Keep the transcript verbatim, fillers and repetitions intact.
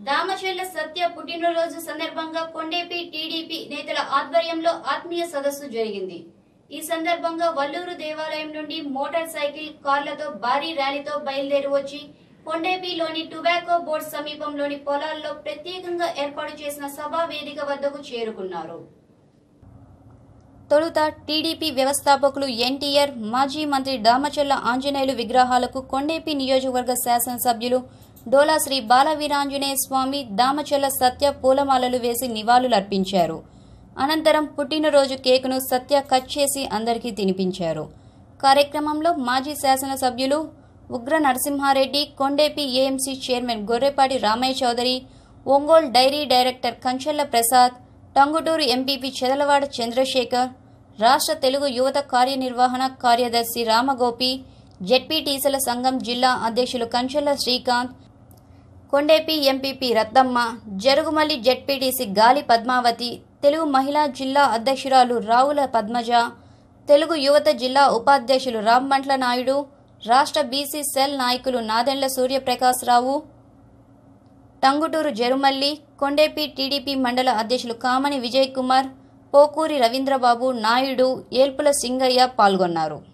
దామచెల్ల సత్య పుట్టినరోజు సందర్భంగా కొండేపి టీడీపీ నేతల ఆధ్వర్యంలో ఆత్మీయ సదస్సు జరిగింది. ఈ సందర్భంగా వల్లూరు దేవాలయం నుండి మోటార్ సైకిల్, కార్లతో భారీ ర్యాలీతో బయలుదేరి వచ్చి కొండేపిలోని టొబాకో బోర్డ్ సమీపంలోని పొలాల్లో ప్రత్యేకంగా ఏర్పాటు చేసిన సభా వేదిక వద్దకు చేరుకున్నారు. తొలుత టీడీపీ వ్యవస్థాపకులు ఎన్టీఆర్, మాజీ మంత్రి దామచెల్ల ఆంజనేయులు విగ్రహాలకు కొండేపి నియోజకవర్గ శాసనసభ్యులు డోలా శ్రీ బాలవీరాంజనేయ స్వామి, దామచెల్ల సత్య పూలమాలలు వేసి నివాళులర్పించారు. అనంతరం పుట్టినరోజు కేకును సత్య కట్ చేసి అందరికీ తినిపించారు. కార్యక్రమంలో మాజీ శాసనసభ్యులు Ugra Narasimhareddy, Kondepi AMC chairman Gorrepati Ramaiah Chowdary, Ongole dairy director Kanchella Prasad, Tangutur MPP Chedalavada Chandrasekhar, రాష్ట్ర తెలుగు యువత కార్యనిర్వహణ కార్యదర్శి రామగోపి, జెడ్పీటీసీల సంఘం జిల్లా అధ్యక్షులు కంచెల్ల శ్రీకాంత్, కొండేపి ఎంపీపీ రత్తమ్మ, జరుగుమల్లి జెడ్పీటీసీ గాలి పద్మావతి, తెలుగు మహిళా జిల్లా అధ్యక్షురాలు రావుల పద్మజ, తెలుగు యువత జిల్లా ఉపాధ్యక్షులు రామ్మంట్ల నాయుడు, రాష్ట్ర బీసీ సెల్ నాయకులు నాదెండ్ల సూర్యప్రకాశ్రావు, టంగుటూరు జరుమల్లి, కొండేపి టీడీపీ మండల అధ్యక్షులు కామని విజయ్ కుమార్, పోకూరి రవీంద్రబాబు నాయుడు, ఏల్పుల సింగయ్య పాల్గొన్నారు.